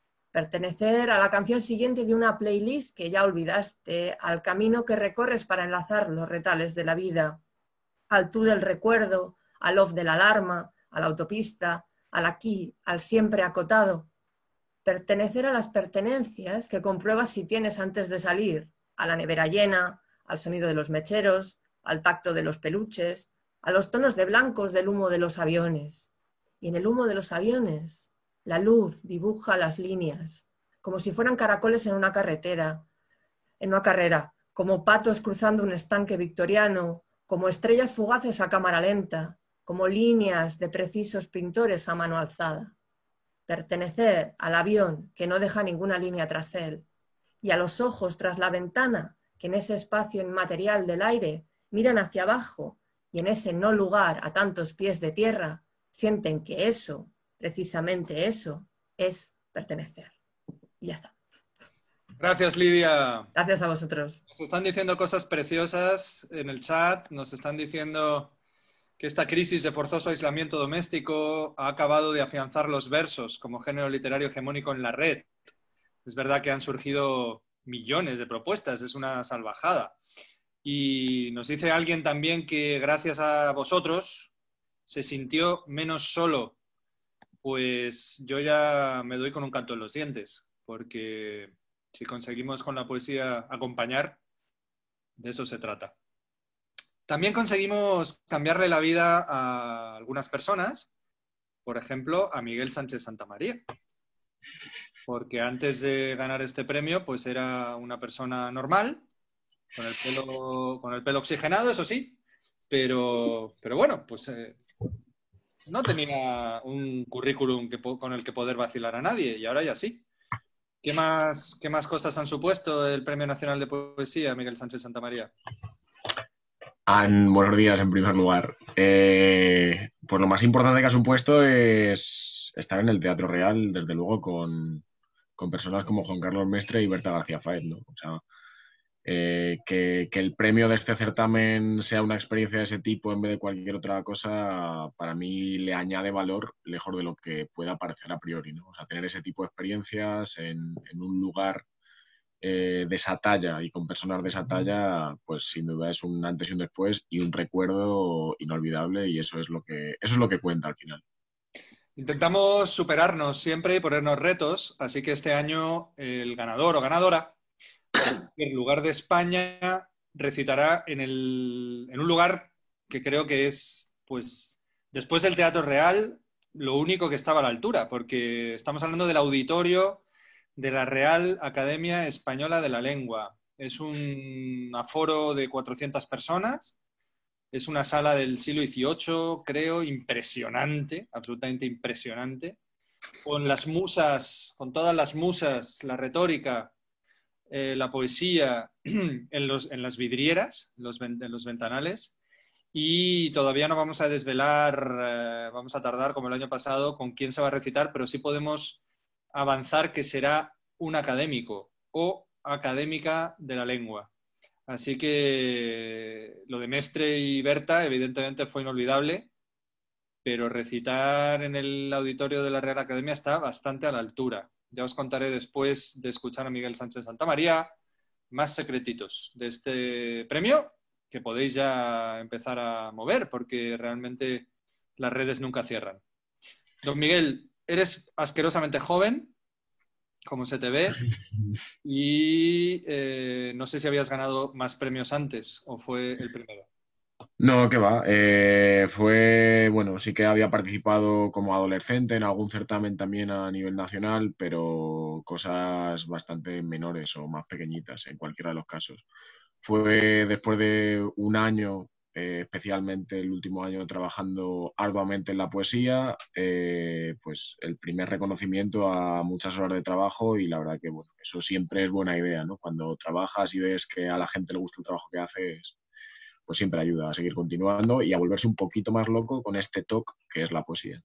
Pertenecer a la canción siguiente de una playlist que ya olvidaste, al camino que recorres para enlazar los retales de la vida, al tú del recuerdo, al off de la alarma, a la autopista, al aquí, al siempre acotado. Pertenecer a las pertenencias que compruebas si tienes antes de salir, a la nevera llena, al sonido de los mecheros, al tacto de los peluches, a los tonos de blancos del humo de los aviones. Y en el humo de los aviones, la luz dibuja las líneas, como si fueran caracoles en una carretera, en una carrera, como patos cruzando un estanque victoriano, como estrellas fugaces a cámara lenta, como líneas de precisos pintores a mano alzada. Pertenecer al avión que no deja ninguna línea tras él, y a los ojos tras la ventana que en ese espacio inmaterial del aire miran hacia abajo y en ese no lugar a tantos pies de tierra sienten que eso, precisamente eso, es pertenecer. Y ya está. Gracias, Lidia. Gracias a vosotros. Nos están diciendo cosas preciosas en el chat, nos están diciendo que esta crisis de forzoso aislamiento doméstico ha acabado de afianzar los versos como género literario hegemónico en la red. Es verdad que han surgido millones de propuestas, es una salvajada. Y nos dice alguien también que gracias a vosotros se sintió menos solo. Pues yo ya me doy con un canto en los dientes, porque si conseguimos con la poesía acompañar, de eso se trata. También conseguimos cambiarle la vida a algunas personas, por ejemplo, a Miguel Sánchez Santamaría. Porque antes de ganar este premio, pues era una persona normal, con el pelo, con el pelo oxigenado, eso sí, pero, pero bueno, pues eh, no tenía un currículum que, con el que poder vacilar a nadie, y ahora ya sí. ¿Qué más, qué más cosas han supuesto el Premio Nacional de Poesía, Miguel Sánchez Santamaría? An, buenos días, en primer lugar. Eh, pues lo más importante que ha supuesto es estar en el Teatro Real, desde luego, con, con personas como Juan Carlos Mestre y Berta García Fáez, ¿no? O sea, eh, que, que el premio de este certamen sea una experiencia de ese tipo en vez de cualquier otra cosa, para mí le añade valor lejos de lo que pueda parecer a priori, ¿no? O sea, tener ese tipo de experiencias en, en un lugar Eh, de esa talla y con personas de esa talla, pues sin duda es un antes y un después y un recuerdo inolvidable, y eso es lo que, eso es lo que cuenta al final. Intentamos superarnos siempre y ponernos retos, así que este año el ganador o ganadora, en lugar de España, recitará en, el, en un lugar que creo que es, pues, después del Teatro Real, lo único que estaba a la altura, porque estamos hablando del auditorio de la Real Academia Española de la Lengua. Es un aforo de cuatrocientas personas, es una sala del siglo dieciocho, creo, impresionante, absolutamente impresionante, con las musas, con todas las musas, la retórica, eh, la poesía en, los, en las vidrieras, los, en los ventanales, y todavía no vamos a desvelar, eh, vamos a tardar como el año pasado con quién se va a recitar, pero sí podemos avanzar que será un académico o académica de la lengua. Así que lo de Mestre y Berta evidentemente fue inolvidable, pero recitar en el auditorio de la Real Academia está bastante a la altura. Ya os contaré después de escuchar a Miguel Sánchez Santamaría más secretitos de este premio que podéis ya empezar a mover porque realmente las redes nunca cierran. Don Miguel, eres asquerosamente joven, como se te ve, y eh, no sé si habías ganado más premios antes o fue el primero. No, qué va. Eh, fue, bueno, sí que había participado como adolescente en algún certamen también a nivel nacional, pero cosas bastante menores o más pequeñitas en cualquiera de los casos. Fue después de un año, eh, especialmente el último año trabajando arduamente en la poesía, eh, pues el primer reconocimiento a muchas horas de trabajo y la verdad que, bueno, eso siempre es buena idea, ¿no? Cuando trabajas y ves que a la gente le gusta el trabajo que haces, pues siempre ayuda a seguir continuando y a volverse un poquito más loco con este toque que es la poesía.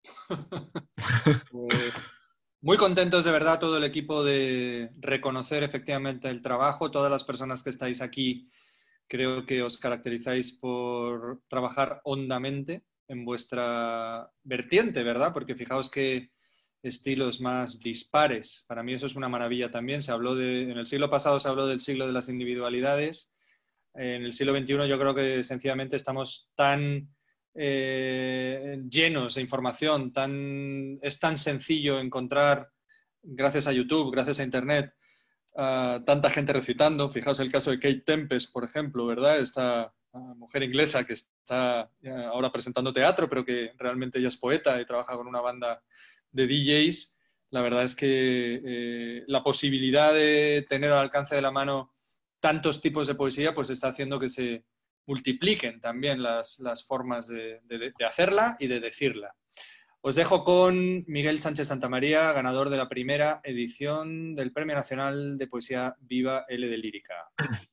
Pues, muy contentos de verdad todo el equipo de reconocer efectivamente el trabajo. Todas las personas que estáis aquí creo que os caracterizáis por trabajar hondamente en vuestra vertiente, ¿verdad? Porque fijaos que estilos más dispares. Para mí eso es una maravilla también. Se habló de, en el siglo pasado se habló del siglo de las individualidades. En el siglo veintiuno yo creo que sencillamente estamos tan eh, llenos de información, tan, es tan sencillo encontrar, gracias a YouTube, gracias a Internet, uh, tanta gente recitando. Fijaos el caso de Kate Tempest, por ejemplo, ¿verdad? Esta uh, mujer inglesa que está uh, ahora presentando teatro, pero que realmente ella es poeta y trabaja con una banda de D Js. La verdad es que eh, la posibilidad de tener al alcance de la mano tantos tipos de poesía, pues está haciendo que se multipliquen también las, las formas de, de, de hacerla y de decirla. Os dejo con Miguel Sánchez Santamaría, ganador de la primera edición del Premio Nacional de Poesía Viva L de Lírica.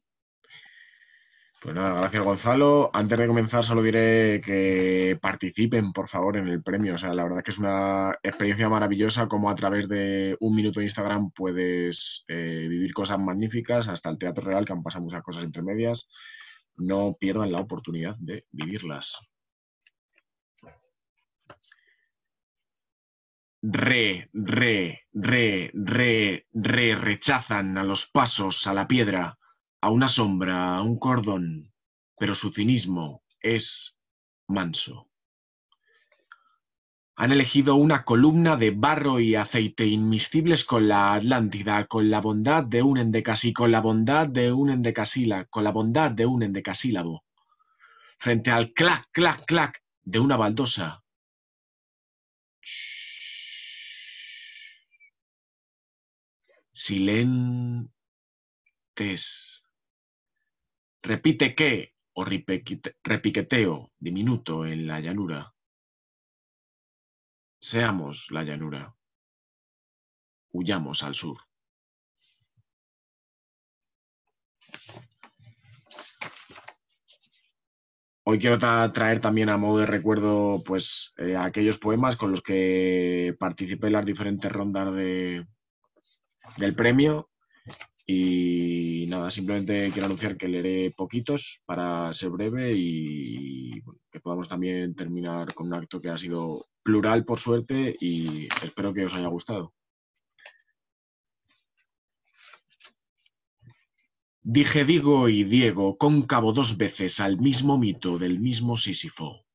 Pues nada, gracias Gonzalo. Antes de comenzar solo diré que participen por favor en el premio. O sea, la verdad que es una experiencia maravillosa como a través de un minuto de Instagram puedes eh, vivir cosas magníficas, hasta el Teatro Real, que han pasado muchas cosas entre medias. No pierdan la oportunidad de vivirlas. Re, re, re, re, re, rechazan a los pasos, a la piedra, a una sombra, a un cordón, pero su cinismo es manso. Han elegido una columna de barro y aceite inmiscibles con la Atlántida, con la bondad de un endecasí, con la bondad de un endecasíla, con la bondad de un endecasílabo, frente al clac, clac, clac de una baldosa. Silentes. Repite que, o repiqueteo diminuto en la llanura. Seamos la llanura. Huyamos al sur. Hoy quiero tra traer también a modo de recuerdo pues, eh, aquellos poemas con los que participé en las diferentes rondas de, del premio. Y nada, simplemente quiero anunciar que leeré poquitos para ser breve y bueno, que podamos también terminar con un acto que ha sido plural por suerte y espero que os haya gustado. Dije digo y Diego cóncavo dos veces al mismo mito del mismo Sísifo.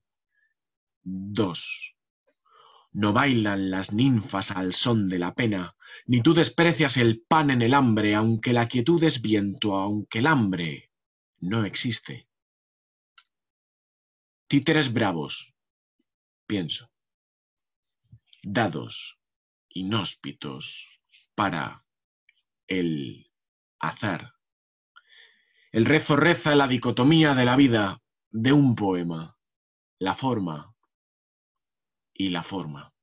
Dos. No bailan las ninfas al son de la pena, ni tú desprecias el pan en el hambre, aunque la quietud es viento, aunque el hambre no existe. Títeres bravos, pienso, dados, inhóspitos, para el azar. El rezo reza la dicotomía de la vida de un poema, la forma y la forma.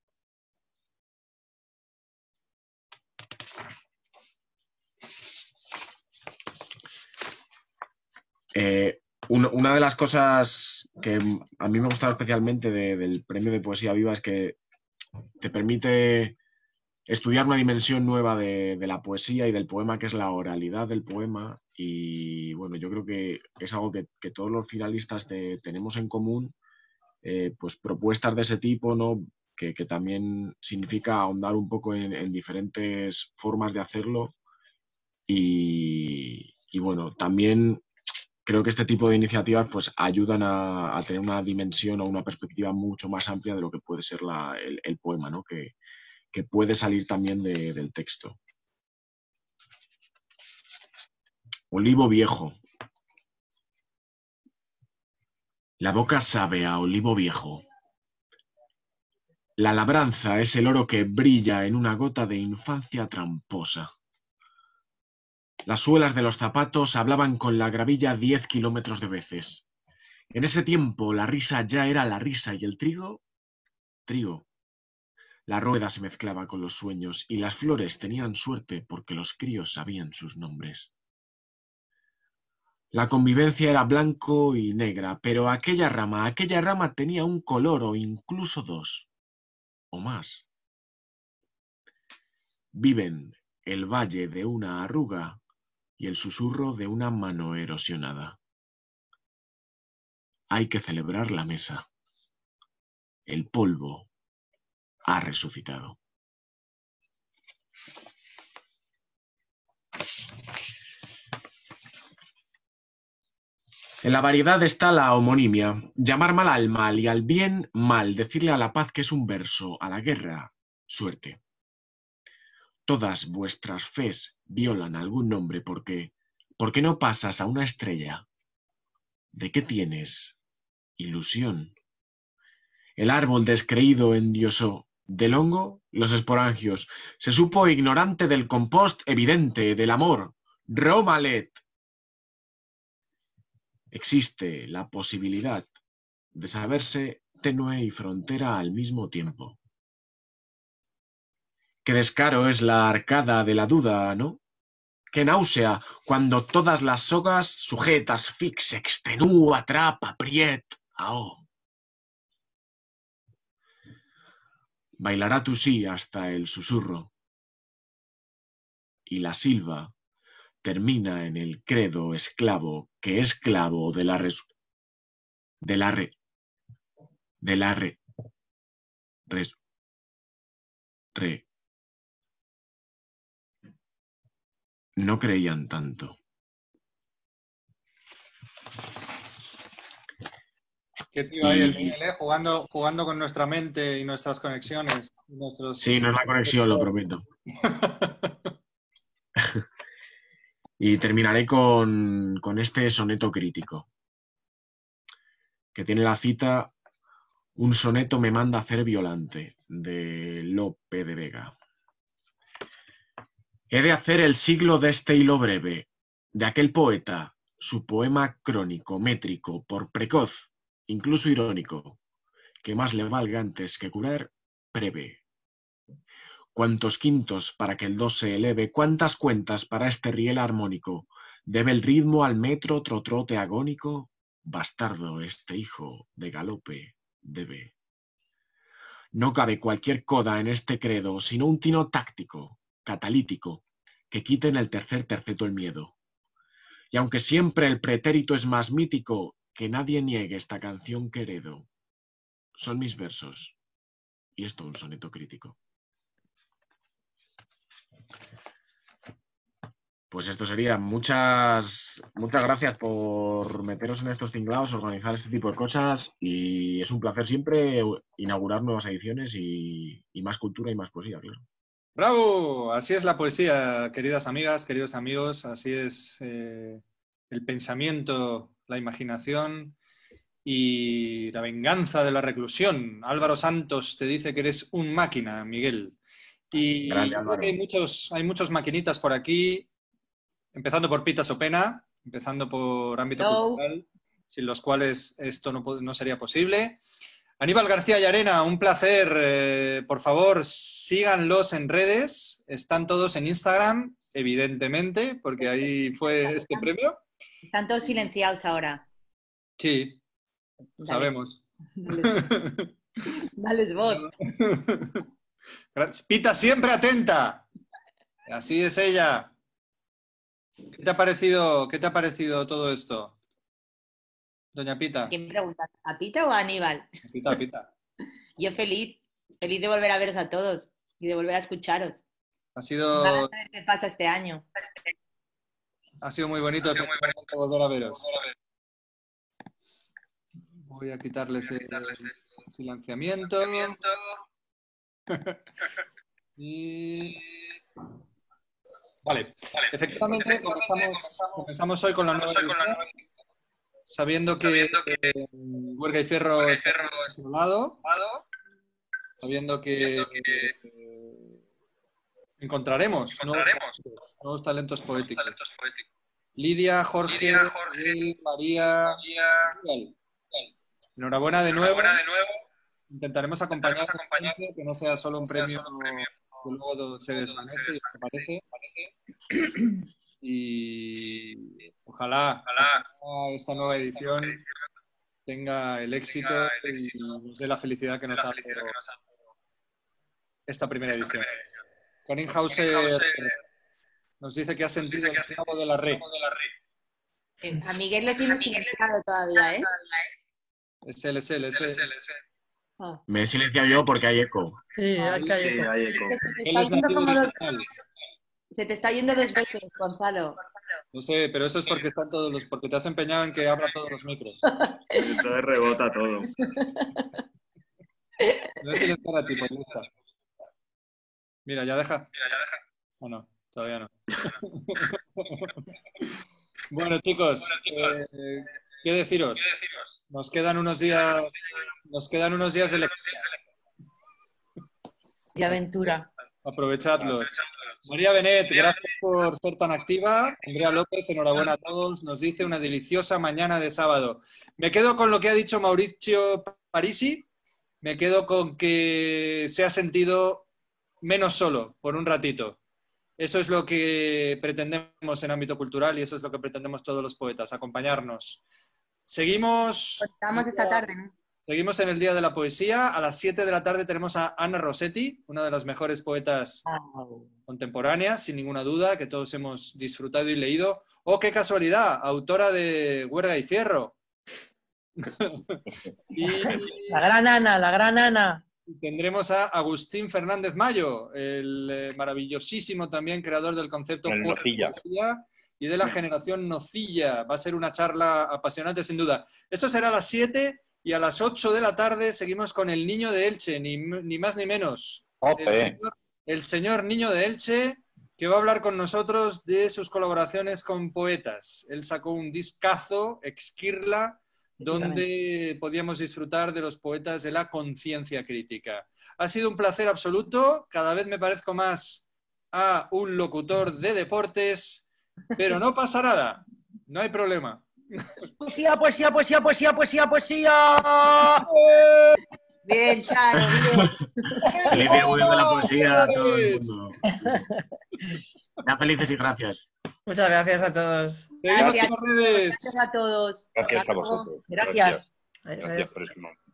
Eh, un, una de las cosas que a mí me ha gustado especialmente de, del premio de Poesía Viva es que te permite estudiar una dimensión nueva de, de la poesía y del poema, que es la oralidad del poema. Y bueno, yo creo que es algo que, que todos los finalistas te, tenemos en común, eh, pues propuestas de ese tipo, ¿no? Que, que también significa ahondar un poco en, en diferentes formas de hacerlo. Y, y bueno, también creo que este tipo de iniciativas pues ayudan a, a tener una dimensión o una perspectiva mucho más amplia de lo que puede ser la, el, el poema, ¿no? Que, que puede salir también de, del texto. Olivo viejo. La boca sabe a olivo viejo. La labranza es el oro que brilla en una gota de infancia tramposa. Las suelas de los zapatos hablaban con la gravilla diez kilómetros de veces. En ese tiempo la risa ya era la risa y el trigo, trigo. La rueda se mezclaba con los sueños y las flores tenían suerte porque los críos sabían sus nombres. La convivencia era blanco y negra, pero aquella rama, aquella rama tenía un color o incluso dos, o más. Viven el valle de una arruga y el susurro de una mano erosionada. Hay que celebrar la mesa. El polvo ha resucitado. En la variedad está la homonimia. Llamar mal al mal y al bien mal. Decirle a la paz que es un verso, a la guerra, suerte. Todas vuestras fes violan algún nombre porque, ¿por qué no pasas a una estrella? ¿De qué tienes ilusión? El árbol descreído endiosó. Del hongo, los esporangios. Se supo ignorante del compost evidente, del amor. Romalet. Existe la posibilidad de saberse tenue y frontera al mismo tiempo. Qué descaro es la arcada de la duda, ¿no? Qué náusea cuando todas las sogas sujetas, fix, extenúa, atrapa, priet, ao. Bailará tu sí hasta el susurro. Y la silva termina en el credo esclavo que es clavo de la res, de la re, de la re, res, re. No creían tanto. ¿Qué tío ahí el Miguel, eh? Jugando, jugando con nuestra mente y nuestras conexiones. Nuestros... Sí, no es la conexión, lo prometo. Y terminaré con, con este soneto crítico, que tiene la cita: un soneto me manda a hacer Violante, de Lope de Vega. He de hacer el siglo de este hilo breve, de aquel poeta, su poema crónico, métrico, por precoz, incluso irónico, que más le valga antes que curar, prevé. Cuántos quintos para que el dos se eleve, cuántas cuentas para este riel armónico, debe el ritmo al metro trotrote agónico, bastardo este hijo de galope debe. No cabe cualquier coda en este credo, sino un tino táctico, catalítico, que quite en el tercer terceto el miedo. Y aunque siempre el pretérito es más mítico, que nadie niegue esta canción que heredo. Son mis versos, y esto un soneto crítico. Pues esto sería. Muchas, muchas gracias por meteros en estos tinglados, organizar este tipo de cosas, y es un placer siempre inaugurar nuevas ediciones y, y más cultura y más poesía, claro. ¡Bravo! Así es la poesía, queridas amigas, queridos amigos, así es eh, el pensamiento, la imaginación y la venganza de la reclusión. Álvaro Santos te dice que eres un máquina, Miguel. Y Grande, creo Álvaro. que hay muchos, hay muchos maquinitas por aquí, empezando por Pita Sopena, empezando por ámbito Hello. cultural, sin los cuales esto no, no sería posible. Aníbal García Llarena, un placer. Eh, por favor, síganlos en redes. Están todos en Instagram, evidentemente, porque ahí fue este premio. Están todos silenciados ahora. Sí, Dale. sabemos. Dale, dale voz. Pita siempre atenta. Así es ella. ¿Qué te ha parecido, qué te ha parecido todo esto, doña Pita? ¿Quién pregunta? ¿A Pita o a Aníbal? A Pita, a Pita. Yo feliz, feliz de volver a veros a todos y de volver a escucharos. Ha sido, Vamos a ver qué pasa este año. ha sido muy bonito, sido muy bonito volver a veros. Voy a quitarles el silenciamiento. Y... Vale, efectivamente comenzamos, comenzamos hoy con la nueva edición, sabiendo que Huerga y Fierro está a su lado, sabiendo que encontraremos nuevos talentos poéticos. Lidia, Jorge, Miguel, María, Miguel. Enhorabuena de nuevo. Intentaremos acompañar, que no sea solo un premio que luego se desvanece y desaparece. Y ojalá, ojalá esta nueva edición tenga el éxito y nos dé la felicidad que nos ha dado esta primera edición. Karin Hauser nos dice que ha sentido el cabo de la red. A Miguel le tiene silenciado todavía, ¿eh? Es él, es él, es él. Oh. Me he silenciado yo porque hay eco. Sí, es que hay eco. Sí, hay eco. Se te está yendo como dos... Se te está yendo dos veces, Gonzalo. No sé, pero eso es porque están todos los, porque te has empeñado en que abra todos los micros. Entonces rebota todo. No es silenciar a ti, pues lista. Mira, ya deja. Mira, ya deja. Oh, no, todavía no. Bueno, chicos, eh, ¿qué deciros? Nos quedan unos días, nos quedan unos días de lectura. De aventura. Aprovechadlos. María Benet, gracias por ser tan activa. Andrea López, enhorabuena a todos. Nos dice una deliciosa mañana de sábado. Me quedo con lo que ha dicho Mauricio Parisi. Me quedo con que se ha sentido menos solo por un ratito. Eso es lo que pretendemos en ámbito cultural y eso es lo que pretendemos todos los poetas, acompañarnos. Seguimos... Pues estamos esta tarde, ¿no? Seguimos en el Día de la Poesía. A las siete de la tarde tenemos a Ana Rossetti, una de las mejores poetas contemporáneas, sin ninguna duda, que todos hemos disfrutado y leído. ¡Oh, qué casualidad! Autora de Huerga y Fierro. Y La gran Ana, la gran Ana. tendremos a Agustín Fernández Mayo, el eh, maravillosísimo también creador del concepto El Nocilla. poesía y de la generación Nocilla. Va a ser una charla apasionante, sin duda. Eso será a las siete. Y a las ocho de la tarde seguimos con el Niño de Elche, ni, ni más ni menos. El señor, el señor Niño de Elche, que va a hablar con nosotros de sus colaboraciones con poetas. Él sacó un discazo, Exquirla, donde podíamos disfrutar de los poetas de la conciencia crítica. Ha sido un placer absoluto. Cada vez me parezco más a un locutor de deportes, pero no pasa nada. No hay problema. Poesía, poesía, poesía, poesía, poesía, poesía. Bien, Charo, bien. Feliz día de la poesía a todo el mundo. Sean felices y gracias. Muchas gracias a todos. Gracias, gracias a todos. Gracias a vosotros. Gracias. Gracias por eso.